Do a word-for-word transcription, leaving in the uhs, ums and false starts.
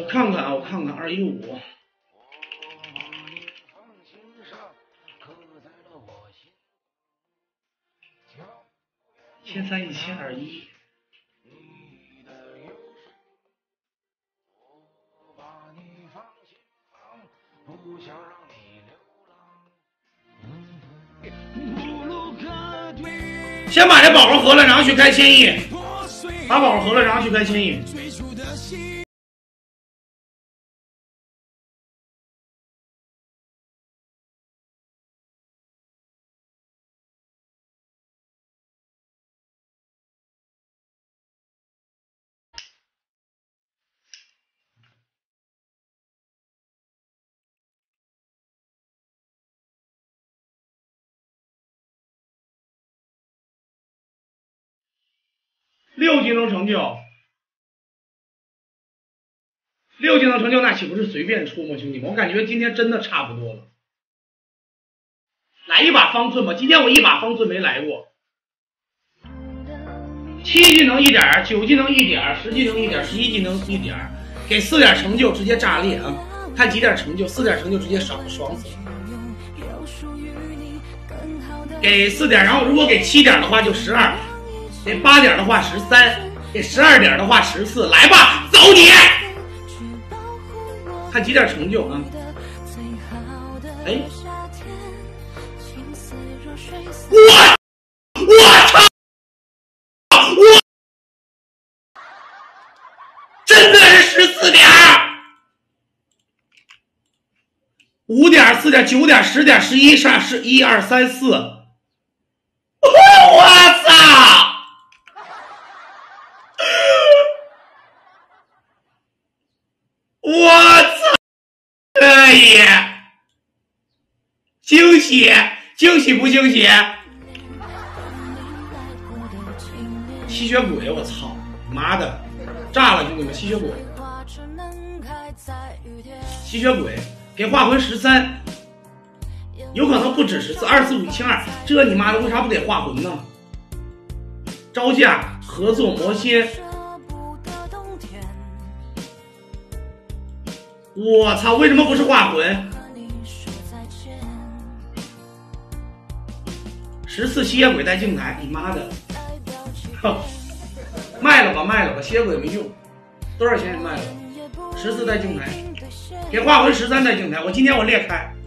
看看啊，我看看二一五。千三一千二一。先把这宝宝合了，然后去开千亿。把宝宝合了，然后去开千亿。六技能成就，六技能成就，那岂不是随便出吗，兄弟们？我感觉今天真的差不多了。来一把方寸吧，今天我一把方寸没来过。七技能一点，九技能一点，十技能一点，十一技能一点，给四点成就直接炸裂啊！看几点成就，四点成就直接爽爽死了。给四点，然后如果给七点的话就十二。给八点的话十三，给十二点的话十四，来吧，走你！看几点成就啊？哎，我我操！我真的是十四点，五点、四点、九点、十点、十一、十二、十一二三四，我操！我操！可以，惊喜，惊喜不惊喜？吸血鬼，我操，妈的，炸了，兄弟们！吸血鬼，吸血鬼，给化魂十三，有可能不止十四，二四五一千二，这你妈的为啥不得化魂呢？招架，合作魔蝎。我操！为什么不是化魂？十四吸血鬼带镜台，你妈的！卖了吧，卖了吧，吸血鬼没用，多少钱也卖了。十四带镜台，给化魂十三带镜台。我今天我裂开。